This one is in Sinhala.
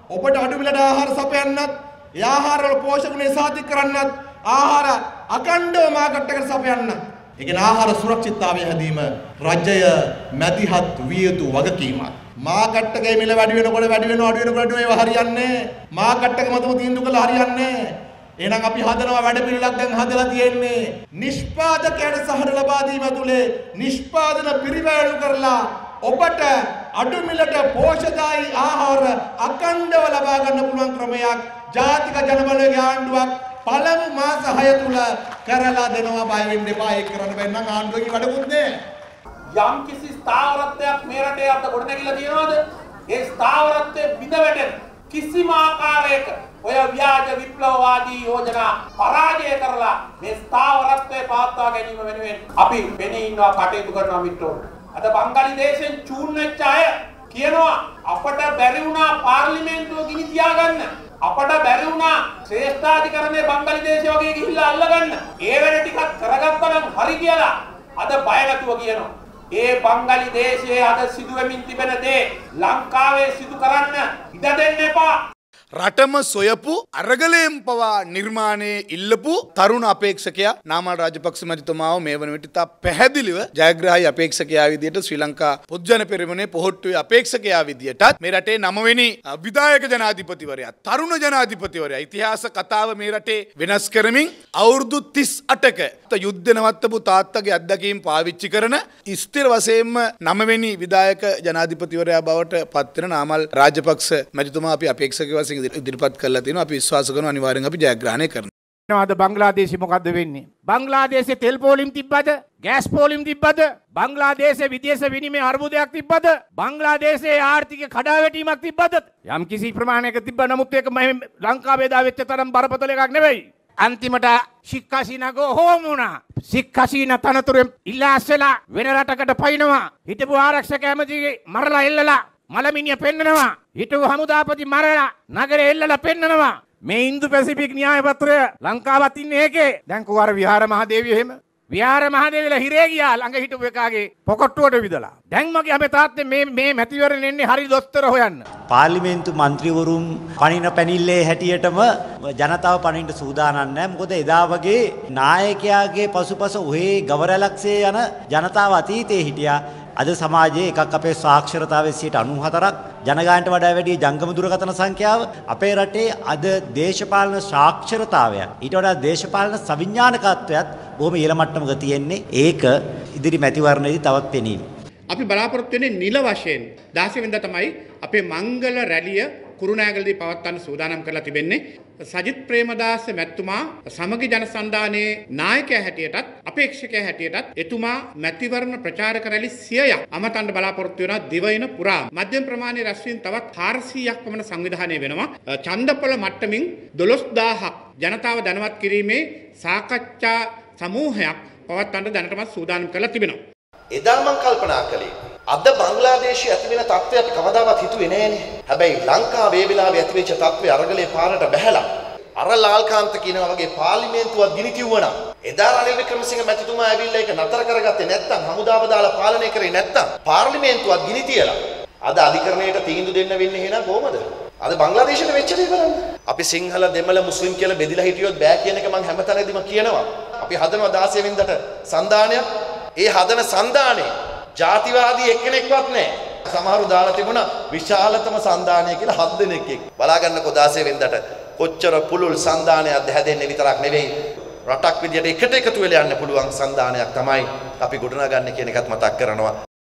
ඔබට අඩු මිලට ආහාර සපයන්නත්, ඒ ආහාර වල පෝෂක ගුණ සාතික කරන්නත්, ආහාර අකණ්ඩව මාකට් එකට සපයන්නත්. ඒ කියන්නේ ආහාර සුරක්ෂිතතාවය හැදීම රජය මැදිහත් විය යුතු වගකීමක්. මාකට් එකේ මිල වැඩි වෙනකොට වැඩි වෙනවා ඒවා හරියන්නේ. මාකට් එක මතම තීන්දුව කළා හරියන්නේ. එහෙනම් අපි හදනවා වැඩ පිළිලක් දැන් හදලා තියෙන්නේ. නිෂ්පාදකයට සහන ලබා දීම තුලේ නිෂ්පාදන පිරිවැයුම් කරලා ඔබට අඩු මිලට පෝෂ්‍යදායී ආහාර අකණ්ඩව ලබා ගන්න පුළුවන් ක්‍රමයක් ජාතික ජනබලයේ ආණ්ඩුවක් පළමු මාස 6 තුල කරලා දෙනවා. බය වෙන්න එපා. ඒක කරන්න බැන්න නම් ආණ්ඩුවකින් වැඩකුත් නෑ. යම් කිසි ස්ථාවරත්වයක් මේ රටේ අත ගොඩ නැගිලා තියෙනවද? ඒ ස්ථාවරත්වයේ බිඳ වැටෙන කිසිම ආකාරයක ඔය ව්‍යාජ විප්ලවවාදී යෝජනා පරාජය කරලා මේ ස්ථාවරත්වයේ පවත්වා ගැනීම වෙනුවෙන් අපි වෙණී ඉන්නවා කටයුතු කරනවා මිත්‍රෝ. අද බංගලි දේශෙන් චූන් වෙච්ච අය කියනවා අපට බැරි වුණා පාර්ලිමේන්තුව ගිනි තියාගන්න. අපට බැරි වුණා ශ්‍රේෂ්ඨාධිකරණයේ බංගලි දේශය වගේ ගිහිල්ලා අල්ලගන්න. ඒ වැඩ ටිකක් කරගත්තා නම් හරි කියලා අද බය නැතුව කියනවා. ඒ බංගලි දේශයේ අද සිදු වෙමින් තිබෙන දේ ලංකාවේ සිදු කරන්න ඉඩ දෙන්න එපා. රටම සොයපු අරගලයෙන් පවා නිර්මාණයේ ඉල්ලපු තරුණ අපේක්ෂකයා නාමල් රාජපක්ෂ මැතිතුමාව මේ වන විට තා පැහැදිලිව ජයග්‍රාහී අපේක්ෂකයා විදියට ශ්‍රී ලංකා පොදුජන පෙරමුණේ පොහොට්ටුවේ අපේක්ෂකයා විදියටත් මේ රටේ 9 වෙනි විධායක ජනාධිපතිවරයා තරුණ ජනාධිපතිවරයා ඉතිහාස කතාව මේ රටේ වෙනස් කරමින් අවුරුදු 38ක යුද්ධ නවත්තපු තාත්තගේ අත්දැකීම් පාවිච්චි කරන ස්ථිර වශයෙන්ම 9 වෙනි විධායක ජනාධිපතිවරයා බවට පත් වෙන නාමල් රාජපක්ෂ මැතිතුමා අපි අපේක්ෂක වශයෙන් ඉදිරිපත් කරලා තියෙනවා. අපි විශ්වාස කරනවා අනිවාර්යෙන් අපි ජයග්‍රහණය කරනවා. අද බංග්ලාදේශේ මොකද්ද වෙන්නේ? බංග්ලාදේශේ තෙල් පෝලිම් තිබ්බද? ගෑස් පෝලිම් තිබ්බද? බංග්ලාදේශේ විදේශ විනිමය අර්බුදයක් තිබ්බද? බංග්ලාදේශේ ආර්ථික කඩාවැටීමක් තිබ්බද? යම් කිසි ප්‍රමාණයක තිබ්බ නමුත් ඒක ලංකාවේ දා වෙච්ච තරම් බරපතල එකක් නෙවෙයි. අන්තිමට ශික් හසීනාගෝ හෝම වුණා. ශික් හසීනා තනතුරෙන් ඉල්ලාස්සලා වෙන රටකට පයින්නවා. හිටපු ආරක්ෂක ඇමතිගේ මරලා එල්ලලා මලමිනිය පෙන්නනවා. හිටපු හමුදාපති මරලා නගරේ එල්ලලා පෙන්නනවා. මේ ඉන්දු පැසිෆික් න්‍යාය පත්‍රය ලංකාවත් ඉන්නේ ඒකේ. දැන් කොහොර විහාර මහදේවිය එහෙම විහාර මහදේවිලා හිරේ ගියා ළඟ හිටපු එකාගේ පොකොට්ටුවට විදලා. දැන් මගේ අපේ තාත්තේ මේ මැතිවරණ එන්නේ හරි දොස්තර හොයන්න. පාර්ලිමේන්තු මන්ත්‍රීවරුන් පණින පැනිල්ලේ හැටියටම ජනතාව පණින්න සූදානම් නැහැ. මොකද එදා වගේ නායකයාගේ පසුපස ඔහේ ගවරැලක්සේ යන ජනතාව අතීතයේ හිටියා. අද සමාජයේ එකක් අපේ සාක්ෂරතාවයේ 94%ක් ජනගහනට වඩා වැඩි ජංගම දුරකථන සංඛ්‍යාව අපේ රටේ අද දේශපාලන සාක්ෂරතාවය ඊට වඩා දේශපාලන සවිඥානිකත්වයක් බොහොම ඉහළ මට්ටමක තියෙන්නේ. ඒක ඉදිරි මැතිවරණයේදී තවත් පෙනී. අපි බලාපොරොත්තු වෙන්නේ නිල වශයෙන් 16 වෙනිදා තමයි අපේ මංගල රැළිය කුරුණෑගලදී පවත්වන්න සූදානම් කරලා තිබෙන්නේ. සජිත් ප්‍රේමදාස මැතිතුමා සමගි ජනසන්ධානයේ නායකයා හැටියටත් අපේක්ෂකයා හැටියටත් එතුමා මැතිවරණ ප්‍රචාරක රැලි 100ක් අමතන්න බලාපොරොත්තු වෙනවා දිවයින පුරා. මධ්‍යම ප්‍රමාණයේ රැස්වීම තවත් 400ක් පමණ සංවිධානය වෙනවා. ඡන්දපල මට්ටමින් 12000ක් ජනතාව දැනුවත් කිරීමේ සාකච්ඡා සමූහයක් පවත්වන්න දැනටමත් සූදානම් කරලා තිබෙනවා. එදා මම කල්පනා කළේ අද බංග්ලාදේශයේ ඇති වෙන තත්ත්වය අපි කවදාවත් හිතුවේ නෑනේ. හැබැයි ලංකාවේ මේ වෙලාවේ ඇති වෙච්ච තත්ත්වය අරගලේ පාරට බැහැලා අර ලාල්කාන්ත කියනවා වගේ පාර්ලිමේන්තුවක් ගිනි තියුණා. එදා රනිල් වික්‍රමසිංහ මැතිතුමා ඇවිල්ලා ඒක නතර කරගත්තේ නැත්නම් හමුදාව දාලා පාලනය කරේ නැත්නම් පාර්ලිමේන්තුවක් ගිනි තියලා අද අධිකරණයට තීන්දුව දෙන්න වෙන්නේ එහෙනම් කොහමද? අද බංග්ලාදේශයට වෙච්ච දේ බලන්න. අපි සිංහල දෙමළ මුස්ලිම් කියලා බෙදිලා හිටියොත් බෑ කියන එක මම හැමතැනදීම කියනවා. අපි හදනවා 16 වෙනිදාට සන්දානයක්. ඒ හදන සන්දානේ ජාතිවාදී එක්කෙනෙක්වත් නැහැ. සමහරු දාලා තිබුණා විශාලතම සන්දානය කියලා 7 දෙනෙක් එක්ක. බලාගන්නකෝ 16 වෙනිදාට කොච්චර පුළුල් සන්දානයක්ද හැදෙන්නේ විතරක් නෙවෙයි. රටක් විදියට එකට එකතු වෙලා යන්න පුළුවන් සන්දානයක් තමයි අපි ගොඩනගන්නේ කියන එකත් මතක් කරනවා.